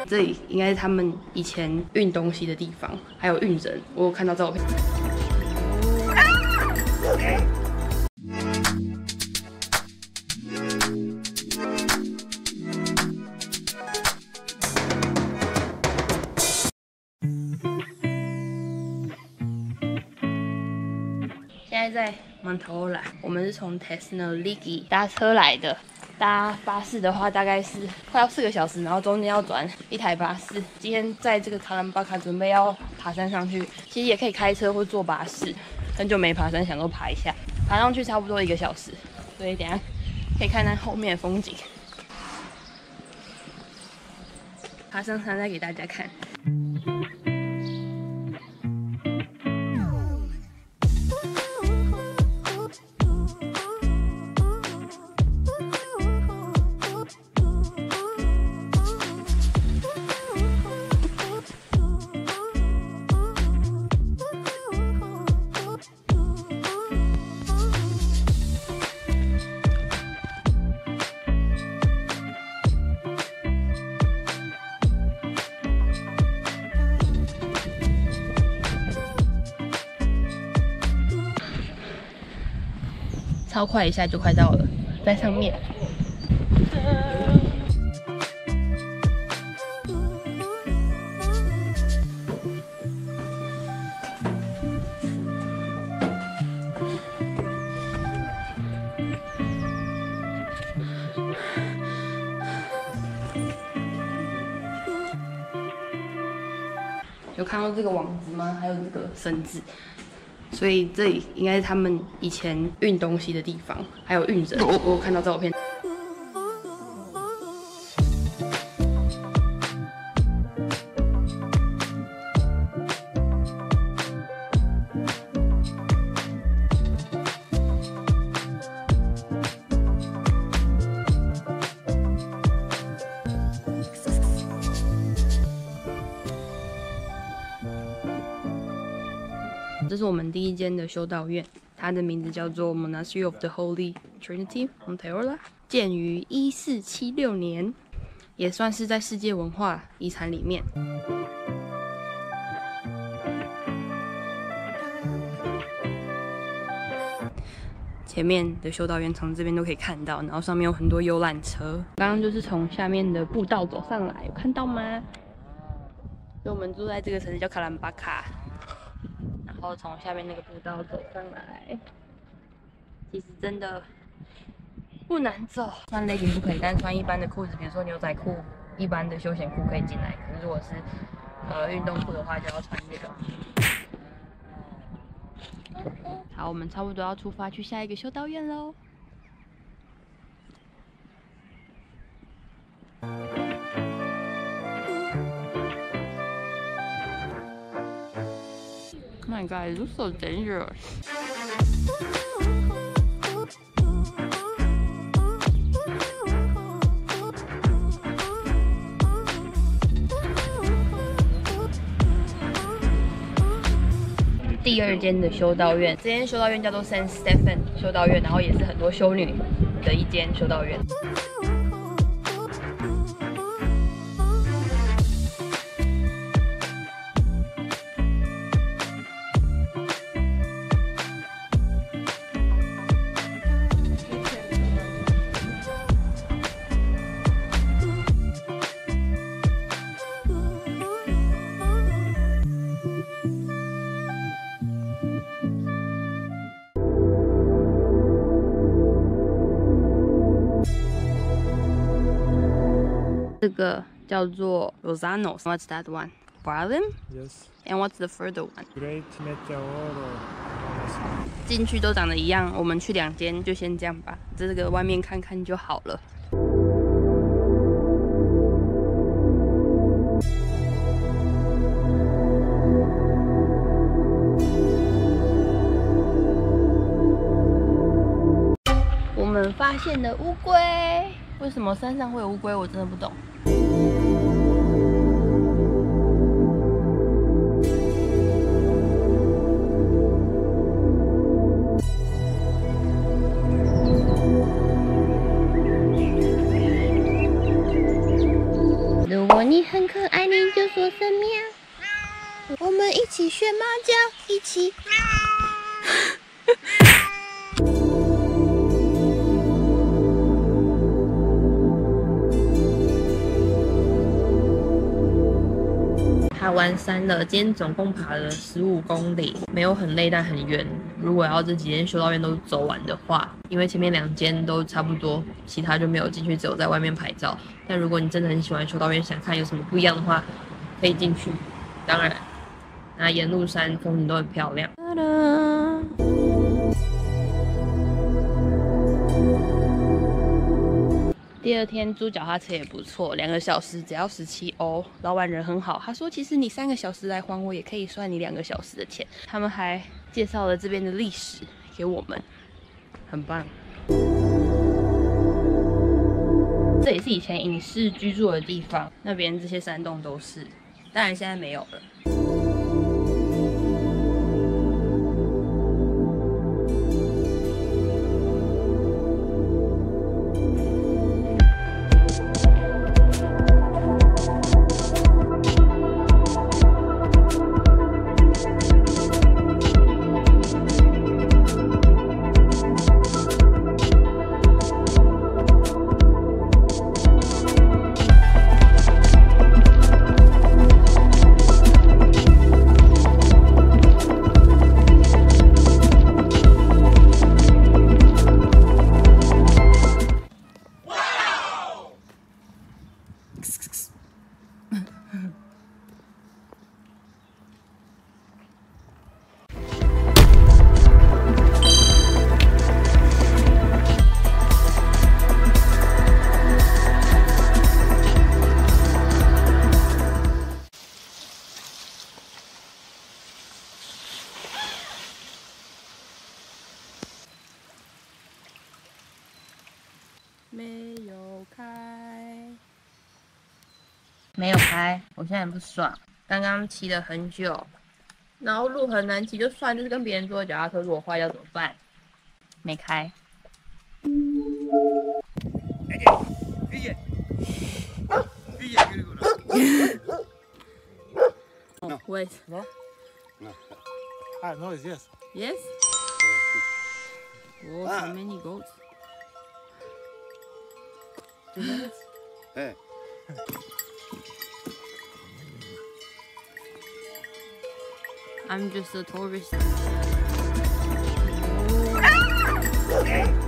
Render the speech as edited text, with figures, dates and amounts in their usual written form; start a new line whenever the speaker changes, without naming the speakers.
这里应该是他们以前运东西的地方，还有运人，我有看到照片。现在在蒙特欧拉，我们是从 Thessaloniki 搭车来的。搭巴士的话，大概是快要4个小时，然后中间要转一台巴士。今天在这个卡兰巴卡准备要爬山上去，其实也可以开车或坐巴士。很久没爬山，想说爬一下，爬上去差不多1个小时，所以等一下可以看看后面的风景。爬上山再给大家看。超快，一下就快到了，在上面。有看到这个网子吗？还有这个绳子。所以这里应该是他们以前运东西的地方，还有运人，我有看到照片。这是我们第一间的修道院，它的名字叫做 Monastery of the Holy Trinity Monteola， 建于1476年，也算是在世界文化遗产里面。前面的修道院从这边都可以看到，然后上面有很多游览车。刚刚就是从下面的步道走上来，有看到吗？所以我们住在这个城市叫卡兰巴卡。然后从下面那个步道走上来，其实真的不难走。穿 legging 不可以，但穿一般的裤子，比如说牛仔裤、一般的休闲裤可以进来。可是如果是运动裤的话，就要穿这个。好，我们差不多要出发去下一个修道院喽。My God, it looks so dangerous. 第二间的修道院，这间修道院叫做 Saint Stephen 修道院，然后也是很多修女的一间修道院。这个叫做 Rosanos. What's that one? Barlin?
Yes.
And what's the further one?
Great Meteoro.
进去都长得一样，我们去2间就先这样吧，这个外面看看就好了。我们发现了乌龟，为什么山上会有乌龟？我真的不懂。如果你很渴
音就说声喵。我们一起学猫叫，一起。
爬完山了，今天总共爬了15公里，没有很累，但很远。如果要这几间修道院都走完的话，因为前面2间都差不多，其他就没有进去，只有在外面拍照。但如果你真的很喜欢修道院，想看有什么不一样的话，可以进去。当然，那沿路山风景都很漂亮。第2天租脚踏车也不错，2个小时只要17欧，老板人很好，他说其实你3个小时来还我也可以算你2个小时的钱。他们还介绍了这边的历史给我们，很棒。这也是以前隐士居住的地方，那边这些山洞都是，当然现在没有了。没有开，我现在很不爽。刚刚骑了很久，然后路很难骑，就算就是跟别人坐的脚踏车，如果坏要怎么办？没开。Oh, wait.
No? No. Ah, no, it's yes.
Yes? Oh, so many goats. 2 minutes?
Hey.
I'm just a tourist.
Hey.